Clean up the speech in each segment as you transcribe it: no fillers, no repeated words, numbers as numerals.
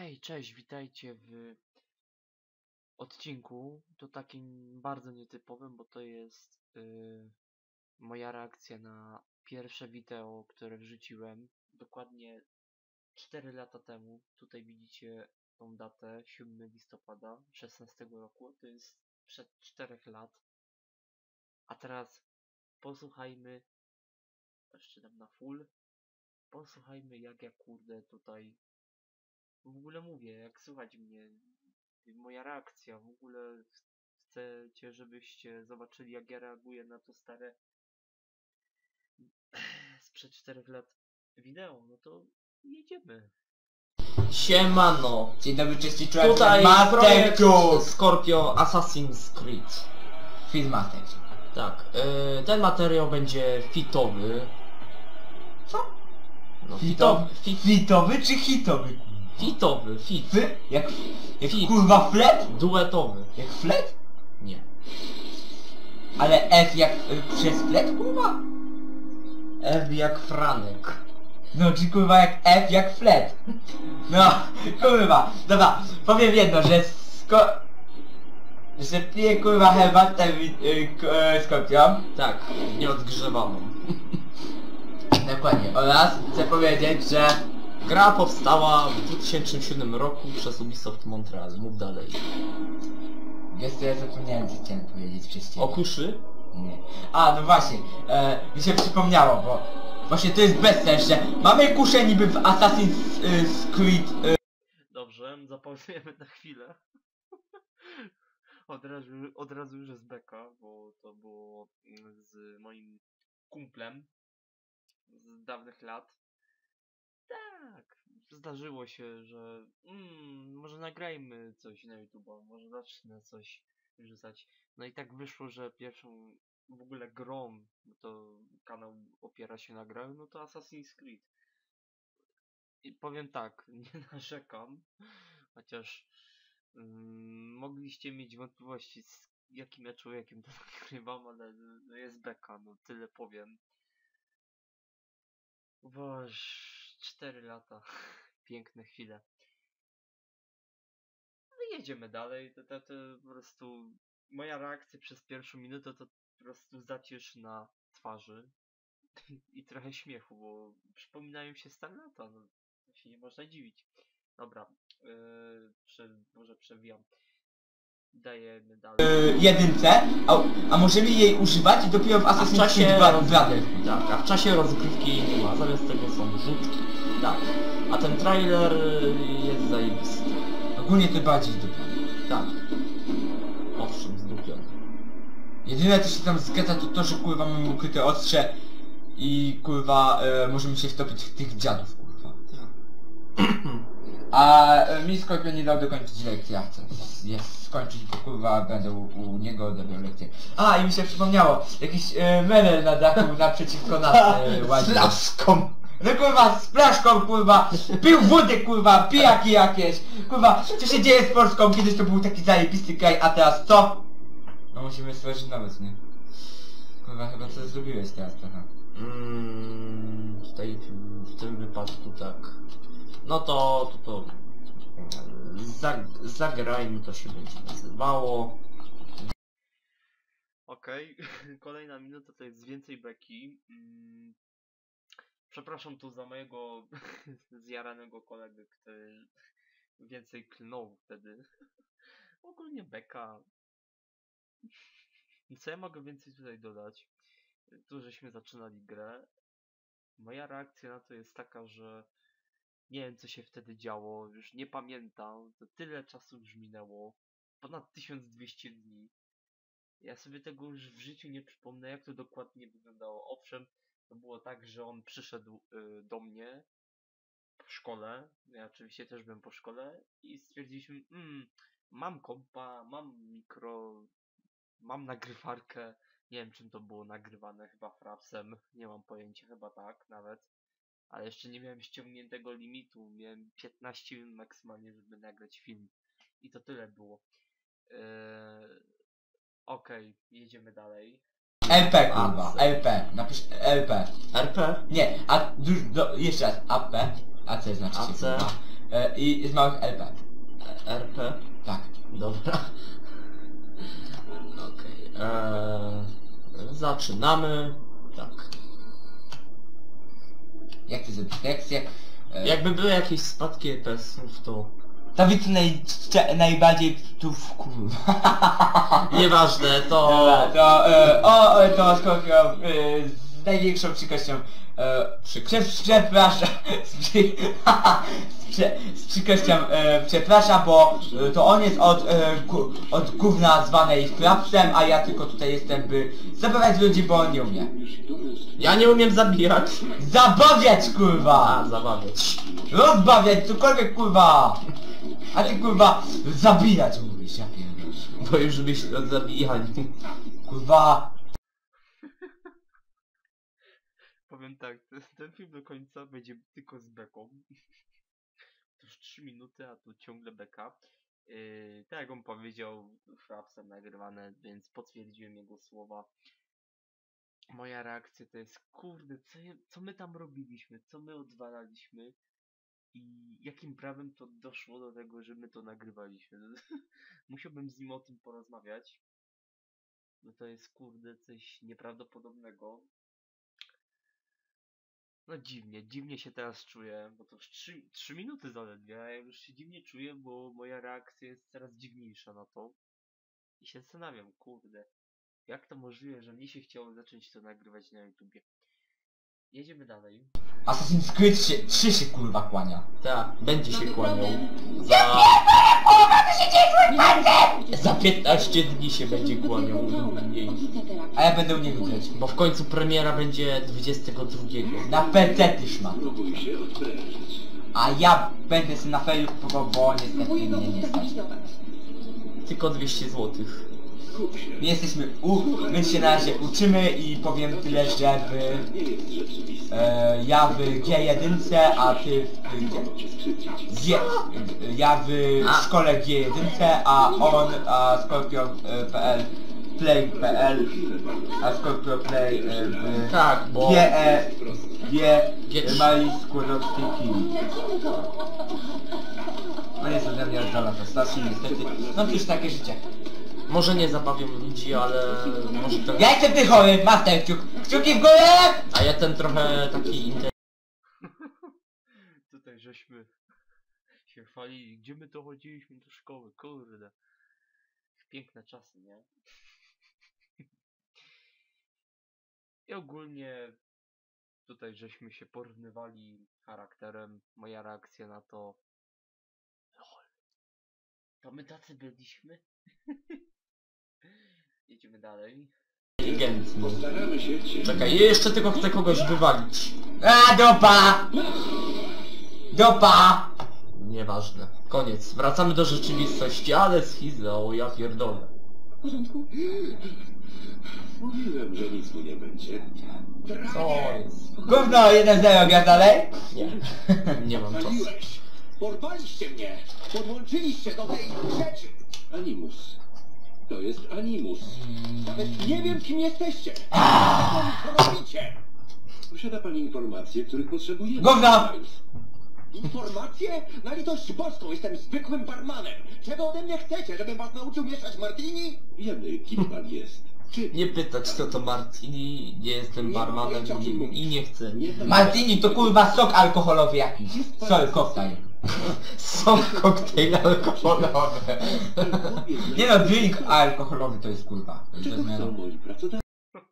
Hej, cześć, witajcie w odcinku. To takim bardzo nietypowym, bo to jest moja reakcja na pierwsze wideo, które wrzuciłem dokładnie 4 lata temu. Tutaj widzicie tą datę, 7 listopada 16 roku. To jest przed 4 lat. A teraz posłuchajmy, jeszcze dam na full, posłuchajmy jak ja kurde tutaj w ogóle mówię, jak słuchać mnie. Moja reakcja, w ogóle chcecie, żebyście zobaczyli jak ja reaguję na to stare sprzed 4 lat wideo, no to jedziemy. Siemano! Dzień dobry, cześć, czułem Tutaj Master projekt Scorpio Assassin's Creed. Film Master. Tak, ten materiał będzie fitowy. Co? No, Fitowy czy hitowy? fitowy, fit. Fy? Jak Fit. kurwa flet? Duetowy. Jak flet? Nie. Ale F jak przez flet kurwa? F jak Franek. No czy kurwa jak F jak flet? No kurwa, dobra, powiem jedno, że piję kurwa herbatę Scorpio. Tak, nieodgrzewaną. Dokładnie, oraz chcę powiedzieć, że Gra powstała w 2007 roku przez Ubisoft Montreal. Mów dalej. wiesz co, ja zapomniałem co chciałem powiedzieć wcześniej. O kuszy? Nie. A, no właśnie, mi się przypomniało, bo właśnie to jest bezsens, że mamy kuszę niby w Assassin's Creed. Dobrze, zapauzujemy na chwilę. Od razu już jest beka, bo to było z moim kumplem z dawnych lat. Tak, zdarzyło się, że może nagrajmy coś na YouTube, może zacznę coś wrzucać. No i tak wyszło, że pierwszą w ogóle grą, bo to kanał opiera się na grach, no to Assassin's Creed. I powiem tak, nie narzekam, chociaż mogliście mieć wątpliwości z jakim ja człowiekiem to nagrywam, ale no jest beka, no tyle powiem. Boż, 4 lata, piękne chwile. No i jedziemy dalej, to po prostu moja reakcja przez pierwszą minutę to po prostu zacierz na twarzy i trochę śmiechu, bo przypominają się stare lata, no to się nie można dziwić. Dobra, może przewijam. Dajemy dalej. Jedynce, a możemy jej używać dopiero w A w Assassin's czasie Creed 2 Brother. Tak, a w czasie rozgrywki jej nie ma, zamiast tego są rzutki. Tak. A ten trailer jest zajebisty. Ogólnie to bardziej zdupione. Tak. Owszem, zdupiony. Jedyne co się tam zgadza to to, że kurwa mamy ukryte ostrze i kurwa możemy się wtopić w tych dziadów kurwa. A mi Scorpio nie dał dokończyć lekcji, ja chcę skończyć, bo kurwa będę u niego odebrał lekcję. A i mi się przypomniało, jakiś menel na dachu naprzeciwko nas ładnie. Flaszką! No kurwa, z flaszką kurwa, pił wódę kurwa, pijaki jakieś, kurwa, co się dzieje z Polską, kiedyś to był taki zajebisty kraj, a teraz co? No musimy stworzyć nowe, nie? Kurwa, chyba co zrobiłeś teraz trochę. Tutaj w tym wypadku tak. No to zagrajmy to się będzie nazywało. Okej, kolejna minuta to jest więcej beki. Przepraszam tu za mojego zjaranego kolegę, który więcej klnął wtedy. Ogólnie beka. Co ja mogę więcej tutaj dodać? Tu żeśmy zaczynali grę. Moja reakcja na to jest taka, że nie wiem co się wtedy działo, już nie pamiętam, to tyle czasu już minęło, ponad 1200 dni. Ja sobie tego już w życiu nie przypomnę jak to dokładnie wyglądało. Owszem, to było tak, że on przyszedł do mnie po szkole, ja oczywiście też byłem po szkole i stwierdziliśmy, mam kompa, mam mikro, mam nagrywarkę, nie wiem czym to było nagrywane, chyba frapsem, nie mam pojęcia, chyba tak nawet. Ale jeszcze nie miałem ściągniętego limitu, miałem 15 minut maksymalnie, żeby nagrać film. I to tyle było. Okej, jedziemy dalej. LP kurwa, LP, napisz LP. RP? Nie, a jeszcze raz, AP, AC znaczy się AC. kurwa. I z małych LP. RP? Tak. Dobra. Okej. Zaczynamy. Tak. Jak ty zrobisz lekcję? Jakby były jakieś spadki EPS-ów, to... To widz najbardziej tu w kurwa. Nieważne, to... Dobra, to Skorpion z największą przykrością przepraszam z przykrością przepraszam, bo to on jest od gówna zwanej Frapsem, a ja tylko tutaj jestem, by zabijać ludzi, bo on nie umie. Ja nie umiem zabijać. Zabawiać kurwa! A, zabawiać. Rozbawiać, cokolwiek kurwa! A ty kurwa zabijać mówisz, ja pierdolę. Bo już myślę o zabijaniu. Kurwa. Powiem tak, ten film do końca będzie tylko z beką. To już 3 minuty, a tu ciągle beka. Tak jak on powiedział, Frapsem nagrywane, więc potwierdziłem jego słowa. Moja reakcja to jest, kurde, co my tam robiliśmy, co my odwalaliśmy i jakim prawem to doszło do tego, że my to nagrywaliśmy. Musiałbym z nim o tym porozmawiać. No to jest, kurde, coś nieprawdopodobnego. No dziwnie się teraz czuję, bo to już 3 minuty zaledwie, a ja już się dziwnie czuję, bo moja reakcja jest coraz dziwniejsza na to. I się zastanawiam, kurde, jak to możliwe, że mnie się chciało zacząć to nagrywać na YouTubie. Jedziemy dalej. Assassin's Creed 3 się kurwa kłania. Tak, będzie się kłaniał. Za 15 dni się będzie kłaniał. Mniej. A ja będę u niego grać. Bo w końcu premiera będzie 22. Na PC tyż ma. A ja będę sobie na fejlu kupował, bo niestety mnie nie stać. Tylko 200 zł. My jesteśmy my się na razie uczymy i powiem tyle, że ja w G1, a ty ja w szkole G1, a Scorpion.pl Play.pl, a Scorpion Play w Tak, bo... mali skłodowstyki. No jest ode mnie oddana to stacji, niestety. No to już takie życie. Może nie zabawią ludzi, ale może ten... Ja jestem ty chory, master kciuk! Kciuki w górę! A ja ten trochę taki Tutaj żeśmy się chwalili, gdzie my to chodziliśmy do szkoły, kurde. Piękne czasy, nie? I ogólnie tutaj żeśmy się porównywali charakterem, moja reakcja na to... LOL. To my tacy byliśmy? Jedziemy dalej. inteligentny. Czekaj, jeszcze tylko chcę kogoś wywalić. A dopa! Dopa! Nieważne. Koniec. Wracamy do rzeczywistości, ale schiza, o ja pierdolę. W porządku? Mówiłem, że nic mu nie będzie. Co jest? Gówno 1-0, grasz dalej? Nie. Nie mam czasu. Waliłeś! Porwaliście mnie! Podłączyliście do tej rzeczy! Animus. To jest Animus. Nawet nie wiem, kim jesteście! Co robicie? Posiada pani informacje, których potrzebujemy. Gówno! Informacje? Na litość boską, jestem zwykłym barmanem. Czego ode mnie chcecie, żebym was nauczył mieszać martini? Wiemy, kim pan jest. Czy Nie pytać kto to Martini, nie jestem barmanem i nie chcę. Martini to kurwa sok alkoholowy jakiś. Sorry, koktajl. Są koktajle alkoholowe. Nie no, drink alkoholowy to jest kurwa. To czego jest moja... chcą moi pracodawcy?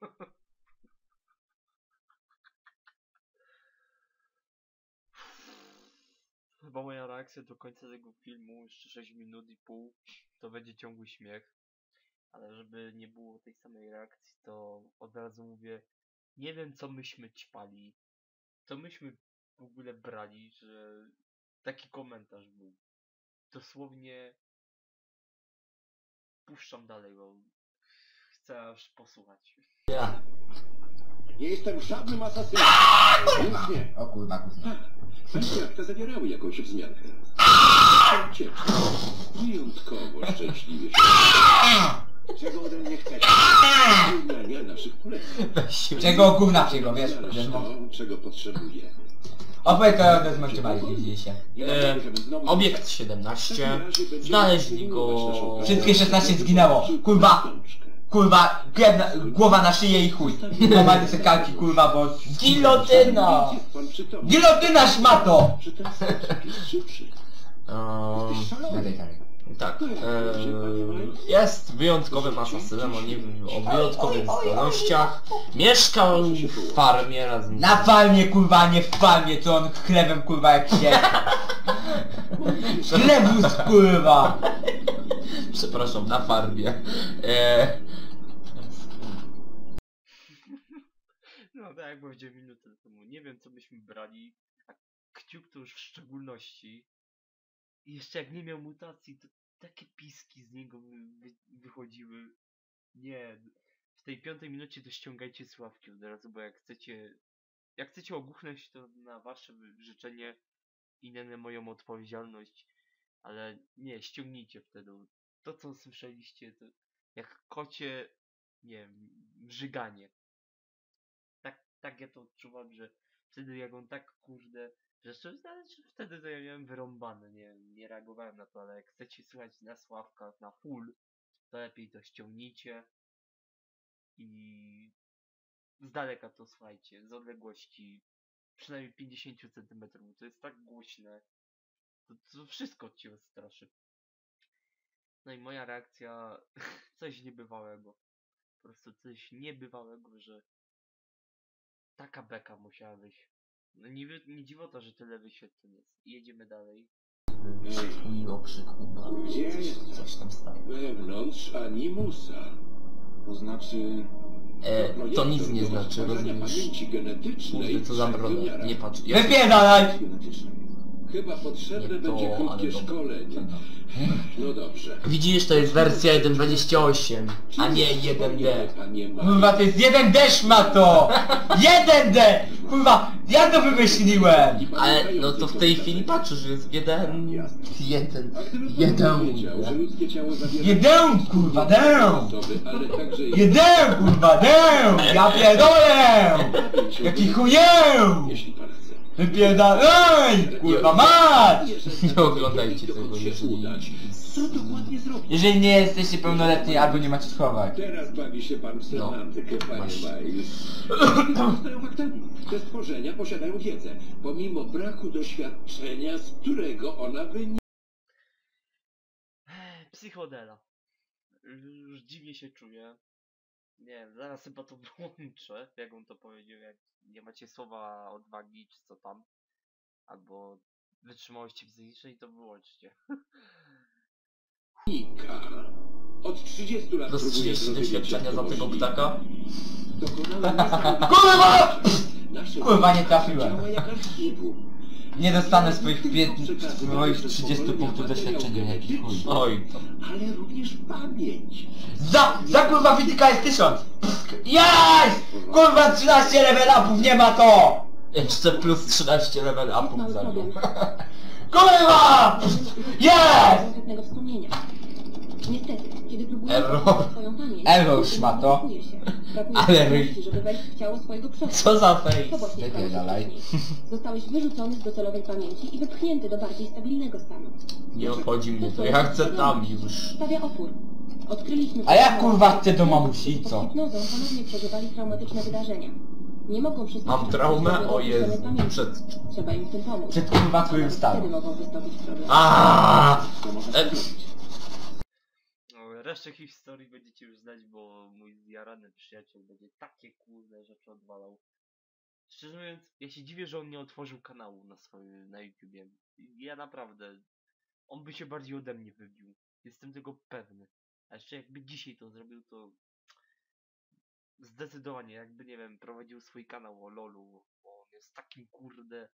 Chyba moja reakcja do końca tego filmu, jeszcze 6 minut i pół, to będzie ciągły śmiech. Ale żeby nie było tej samej reakcji, to od razu mówię, nie wiem co myśmy ćpali, co myśmy w ogóle brali, że taki komentarz był. Dosłownie puszczam dalej, bo chcę aż posłuchać. Ja. Nie jestem żadnym asasynem. Więc nie. O kurwa, kurwa. Pańskie akta zawierały jakąś wzmiankę. Ucieczka. Wyjątkowo szczęśliwie się. Czego ode mnie chcecie? Wyznania naszych poleceń. Weź się. Czego gówna przyjdą, wiesz? Znalazł Wiesz, no. to, czego potrzebuję. Opowiedz to o Desmondzie Malik, widzieliście. Obiekt 17. Znaleźli go... Wszystkie 16 zginęło. Kurwa! Kurwa, głowa na szyję i chuj. Normalnie se kalki, kurwa, bo... Gilotyna! Gilotyna, szmato! Tak, jest wyjątkowym asasynem o wyjątkowych zdolnościach. Mieszkał w farmie razem z... Na farmie, kurwa, a nie w farmie, co on chlebem, kurwa, jak się... Chlebus, kurwa! Przepraszam, na farmie. No tak jak powiedziałem minutę temu, nie wiem co byśmy brali, a Kciuk to już w szczególności. I jeszcze jak nie miał mutacji, to takie piski z niego wychodziły. Nie, w tej 5 minucie to ściągajcie słuchawki od razu, bo jak chcecie ogłuchnąć, to na wasze życzenie i na moją odpowiedzialność, ale nie, ściągnijcie wtedy. To co słyszeliście, to jak kocie, nie wiem, brzyganie. Tak ja to odczuwam, że wtedy jak on tak kurde, że wtedy to ja miałem wyrąbane, nie reagowałem na to, ale jak chcecie słuchać na sławkach, na full, to lepiej to ściągnijcie i z daleka to słuchajcie, z odległości przynajmniej 50 cm, to jest tak głośne, to wszystko cię odstraszy. No i moja reakcja, coś niebywałego, po prostu coś niebywałego, że taka beka musiała być. No nie dziwota, że tyle wyświetleń jest. Jedziemy dalej. Twój okrzyk umarł. Gdzie jest? Coś tam stało. Wewnątrz Animusa. To znaczy... To nic nie znaczy, rozumiesz? Pamięci genetycznej Kurde, co za brodę. Nie patrz. Wypierdalaj! Chyba potrzebne Nie to, będzie krótkie ale dobra. szkolenie. No dobrze. Widzisz, to jest wersja 1.28, a nie 1D. Kurwa, to jest 1D, szmato! 1D! Kurwa, ja to wymyśliłem! Ale no to w tej chwili patrzysz, że jest 1... Jeden, kurwa, dę! Jeden, kurwa, dę! Ja pierdolę! Jaki chuję! Jeśli pan chce. Wypierdalaj! Kurwa, mać! Nie oglądajcie tego, jeżeli... Co dokładnie zrobić? Jeżeli nie jesteście pełnoletni albo nie macie schować. Teraz bawi się pan w semantykę, panie właśnie. Miles. Pozostają faktami. Te stworzenia posiadają wiedzę, pomimo braku doświadczenia, z którego ona wynika. Psychodela. Już dziwnie się czuję. Nie wiem, zaraz chyba to wyłączę, jak on to powiedział, jak nie macie słowa odwagi, czy co tam. Albo wytrzymałości psychicznej, to wyłączcie. Od 30 lat Do 30 doświadczenia za tego ptaka? Kurwa! Nasze Kurwa, nie trafiłem. działa jak archiwum. Nie dostanę swoich 30 punktów doświadczenia, jaki chuj. Oj, to... Ale również pamięć. Za kurwa wytyka jest 1000! Jaj! Kurwa 13 level upów, nie ma to! Jeszcze plus 13 level upów za nią. Kurwa! Jest! konkretnego wspomnienia. Niestety, kiedy próbujesz Error. odzyskać swoją pamięć, Error, szmato. blokuje się. Brakuje Ale zdolności, żeby wejść w ciało swojego przodka. Co za To face? właśnie stało się Wypierdalaj. wcześniej. Zostałeś wyrzucony z docelowej pamięci i wypchnięty do bardziej stabilnego stanu. Nie obchodzi mnie to, ja chcę tam już. Stawia opór. Odkryliśmy... A ja kurwa chcę do mamusi, Pod co? hipnozą ponownie przeżywali traumatyczne wydarzenia. Nie mogą wszystkich... Mam traumę? O Jezu, pamięci. przed... Trzeba im w tym pomóc. Przed kurwa twoim Wtedy stanem. mogą wystąpić problemy. Aaaa! To może E- zrobić. No, resztę historii będziecie już znać, bo mój zjarany przyjaciel będzie takie kurde rzeczy odwalał. Szczerze mówiąc, ja się dziwię, że on nie otworzył kanału na YouTubie. Ja naprawdę, on by się bardziej ode mnie wybił. Jestem tego pewny. A jeszcze jakby dzisiaj to zrobił, to zdecydowanie, jakby nie wiem, prowadził swój kanał o LoLu, bo on jest takim kurde...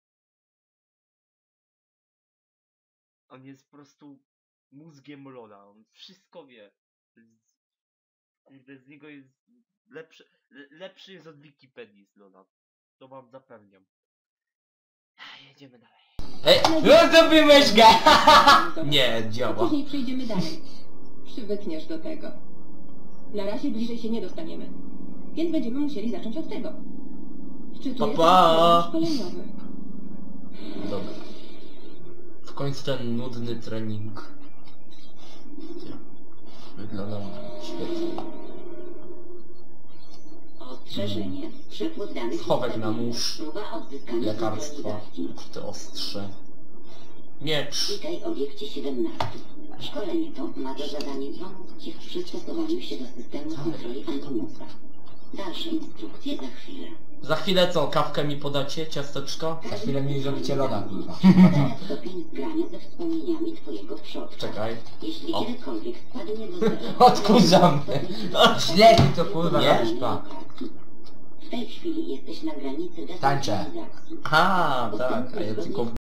On jest po prostu mózgiem LoLa, on wszystko wie. Kurde, z niego jest lepszy jest od Wikipedii z LoLa. To wam zapewniam. Jedziemy dalej. Rozdobyłeś go! Nie, A działa. później przejdziemy dalej. Przywykniesz do tego. Na razie bliżej się nie dostaniemy. Więc będziemy musieli zacząć od tego. Wczytuję Pa, pa. szkoleniowy. Dobra. W końcu ten nudny trening. Wyglądał świetnie. Ostrzeżenie. Przepływ danych... Schowek na nóż. Próba odzyskania Lekarstwa. synchronizacji. Ukryte ostrze. Miecz. Witaj obiekcie 17. Szkolenie to ma za zadanie pomóc Ci w przystosowaniu się do systemu kontroli Animusa. Dalsze instrukcje za chwilę. Za chwilę co? Kawkę mi podacie? Ciasteczko? Za chwilę mi zrobicie loda, kurwa. Podaję stopień zgrania ze wspomnieniami Twojego przodka. Czekaj. Jeśli O. kiedykolwiek spadnie do zera... Odkurzam. Źle ty to kurwa Nie? robisz, pa. W tej chwili jesteś na granicy Tańczę. decentralizacji. Aha, tak, a ja tylko...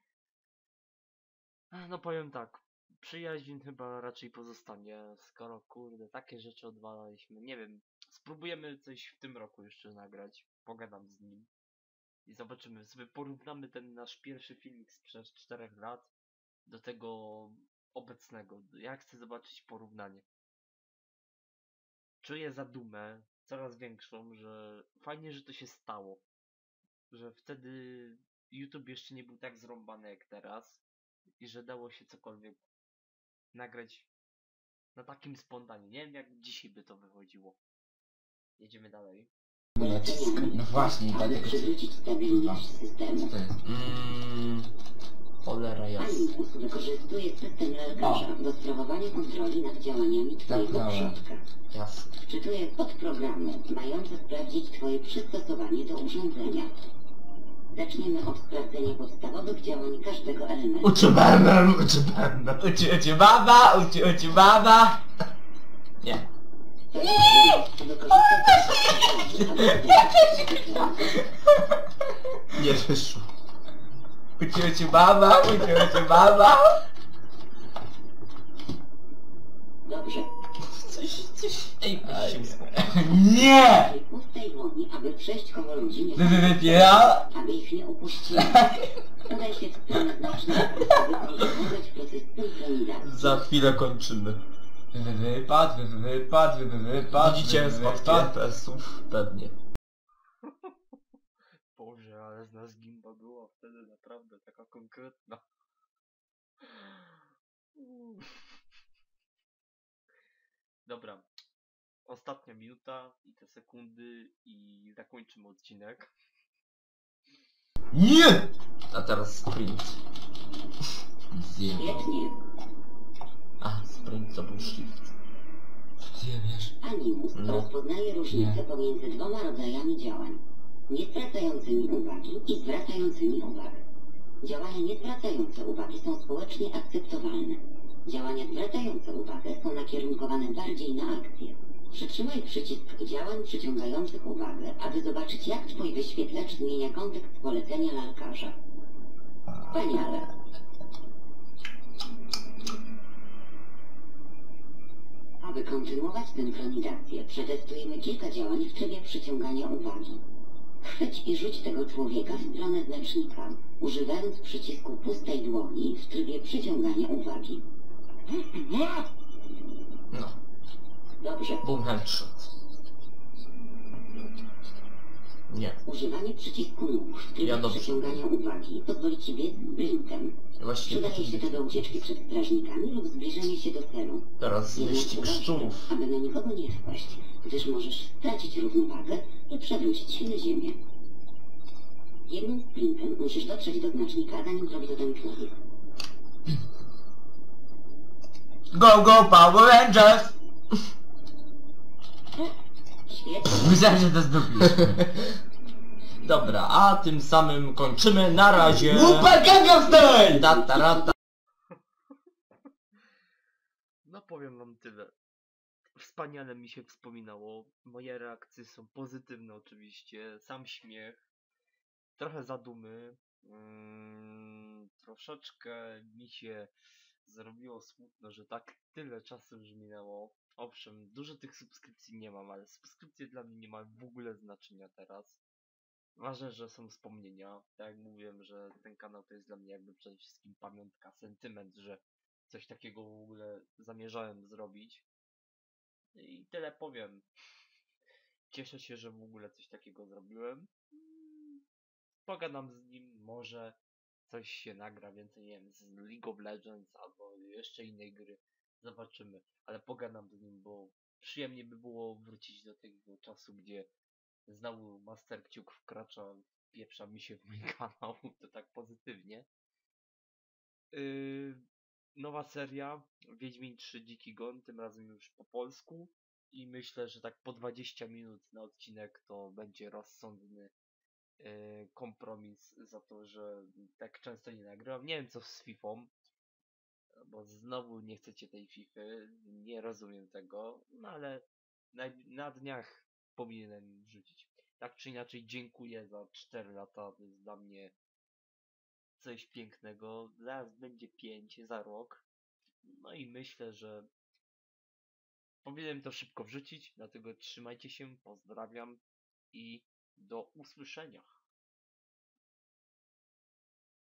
No powiem tak, przyjaźń chyba raczej pozostanie, skoro kurde takie rzeczy odwalaliśmy. Nie wiem, spróbujemy coś w tym roku jeszcze nagrać, pogadam z nim i zobaczymy, sobie porównamy ten nasz pierwszy filmik sprzed 4 lat do tego obecnego. Ja chcę zobaczyć porównanie. Czuję zadumę coraz większą, że fajnie, że to się stało, że wtedy YouTube jeszcze nie był tak zrąbany jak teraz i że dało się cokolwiek nagrać na takim spontanie. Nie wiem jak dzisiaj by to wychodziło. Jedziemy dalej. Nacisk. No właśnie, Aby dlatego... przywrócić stabilność systemu. Co to jest? Cholera jasna. Animus wykorzystuje system lekarza do sprawowania kontroli nad działaniami Twojego Zamknąłem. przodka. Jasne. Wczytuje podprogramy mające sprawdzić Twoje przystosowanie do urządzenia. Zaczniemy od sprawdzenia podstawowych działań każdego elementu. Uczy będę. Uczy baba, uczy baba. Nie. To jest wykorzystać Nie wyszło. Uczy baba, uczy baba. Dobrze. Coś... Ej, weź się uspokój. Nie! W pustej dłoni, aby przejść koło ludzi, nie Wypiera? aby ich nie upuścili. Udaj się w stronę znacznego, aby kontynuować proces synchronizacji. Za chwilę kończymy. Wypad. Widzicie spadki FPS-ów? Pewnie. Boże, ale z nas gimba była wtedy naprawdę taka konkretna. Dobra. Ostatnia minuta i te sekundy i zakończymy odcinek. Nie! A teraz sprint. Świetnie. A, sprint to był shift. Gdzie wiesz? Animus No. rozpoznaje różnicę Nie. pomiędzy dwoma rodzajami działań. Nie zwracającymi uwagi i zwracającymi uwagę. Działania nie zwracające uwagi są społecznie akceptowalne. Działania zwracające uwagę są nakierunkowane bardziej na akcję. Przytrzymaj przycisk działań przyciągających uwagę, aby zobaczyć, jak Twój wyświetlacz zmienia kontekst polecenia lalkarza. Wspaniale. Aby kontynuować synchronizację, przetestujemy kilka działań w trybie przyciągania uwagi. Chwyć i rzuć tego człowieka w stronę znacznika, używając przycisku pustej dłoni w trybie przyciągania uwagi. No. Dobrze. Boom headshot. Nie. Używanie przycisku nóż w trybie Ja dobrze. przyciągania uwagi pozwoli Ci biec sprintem. Właściwie Przydaje się to do ucieczki przed strażnikami lub zbliżenia się do celu. teraz Jednak wyścig uważaj, szczurów. aby na nikogo nie wpaść, gdyż możesz stracić równowagę i przewrócić się na ziemię. Jednym sprintem musisz dotrzeć do znacznika, zanim zrobi to ten człowiek. Go Power Rangers! Świetnie. Myślałem, że to zdobyliśmy. Dobra, a tym samym kończymy. Na razie. Łupa Gangnam Style! Tatarata. No powiem wam tyle. Wspaniale mi się wspominało. Moje reakcje są pozytywne oczywiście. Sam śmiech. Trochę zadumy. Troszeczkę mi się zrobiło smutno, że tak tyle czasu już minęło. Owszem, dużo tych subskrypcji nie mam, ale subskrypcje dla mnie nie mają w ogóle znaczenia teraz. Ważne, że są wspomnienia. Tak jak mówiłem, że ten kanał to jest dla mnie jakby przede wszystkim pamiątka, sentyment, że coś takiego w ogóle zamierzałem zrobić. I tyle powiem. Cieszę się, że w ogóle coś takiego zrobiłem. Pogadam z nim, może coś się nagra więcej, nie wiem, z League of Legends albo jeszcze innej gry. Zobaczymy. Ale pogadam do nim, bo przyjemnie by było wrócić do tego czasu, gdzie znowu Master Kciuk wkracza, pieprza mi się w mój kanał, to tak pozytywnie. Nowa seria Wiedźmin 3 Dziki Gon, tym razem już po polsku i myślę, że tak po 20 minut na odcinek to będzie rozsądny kompromis za to, że tak często nie nagrywam. Nie wiem co z Fifą, bo znowu nie chcecie tej Fify, nie rozumiem tego, no ale na dniach powinienem wrzucić. Tak czy inaczej dziękuję za 4 lata, to jest dla mnie coś pięknego. Zaraz będzie 5 za rok. No i myślę, że powinienem to szybko wrzucić, dlatego trzymajcie się, pozdrawiam i do usłyszenia.